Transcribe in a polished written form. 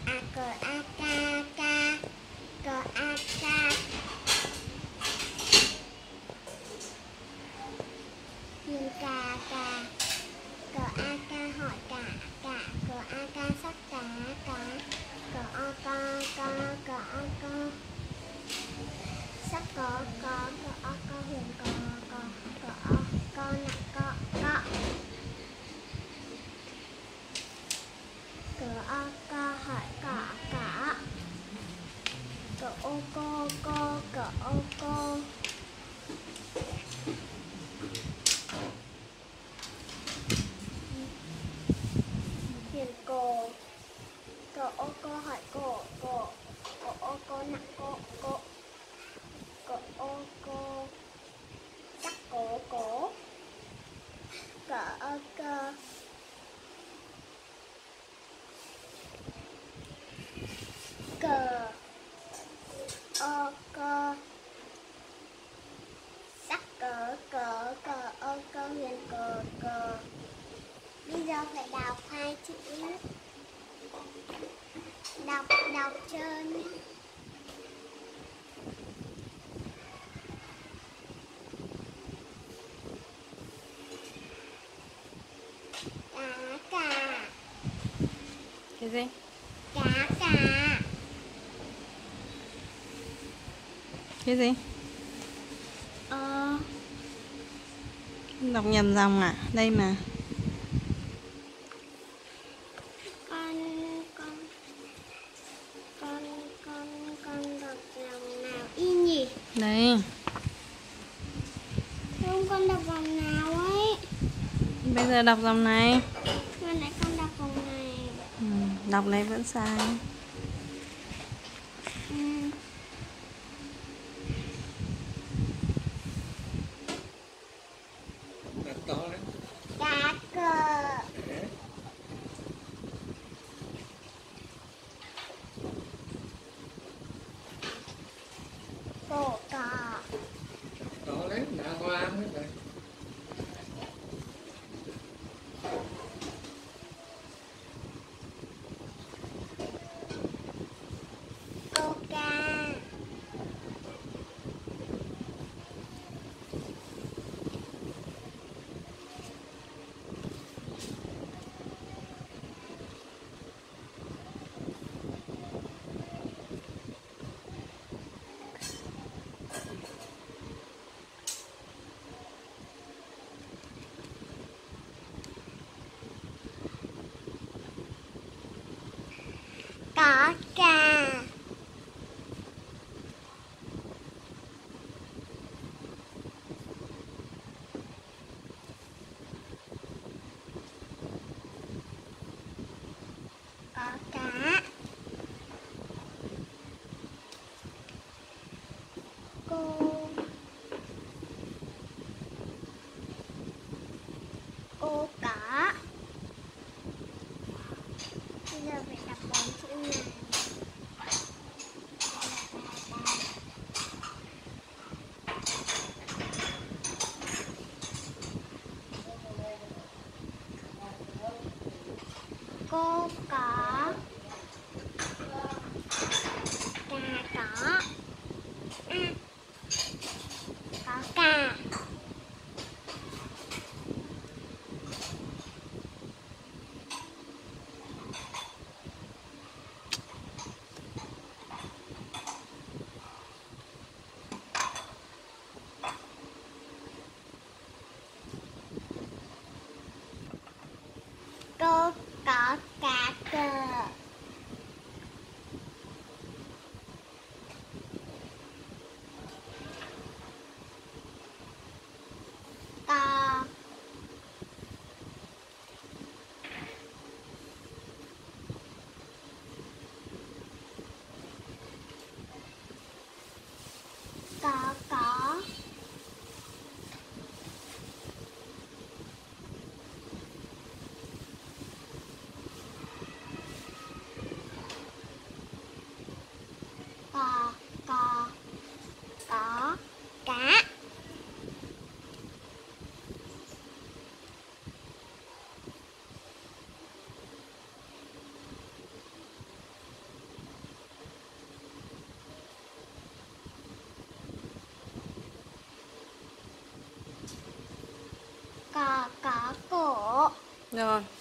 cờ a ca ca, cờ a ca. Hiền cà cà, cờ a ca hỏi cả, cờ a ca sắc cá, cờ a ca cờ a ca sắc cờ a ca huyền cờ a nặng cờ cờ a ca hỏi cả cờ ô cô cờ ô cô. Hiền cổ, cờ ô cô hỏi cổ ô cô nặng cổ cờ ô cô chắc cổ cờ ơ cơ. Cờ ơ cơ sắc cờ ơ cơ huyền cờ. Bây giờ phải đọc hai chữ, đọc trơn. Cá cà. Cái gì? Cá cà. Cái gì? Đọc nhầm dòng à? Đây mà. Con đọc dòng nào y nhỉ? Đây. Không, con đọc dòng nào ấy? Bây giờ đọc dòng này. Vừa nãy con đọc dòng này. Đọc này vẫn sai. Cá cờ. Cổ cò. Đó lấy đã hoa mới vậy. Cô ca. Có cà. Có cá. Cô cá. Bây giờ phải đọc 4 chữ này. Cô cá. Rồi.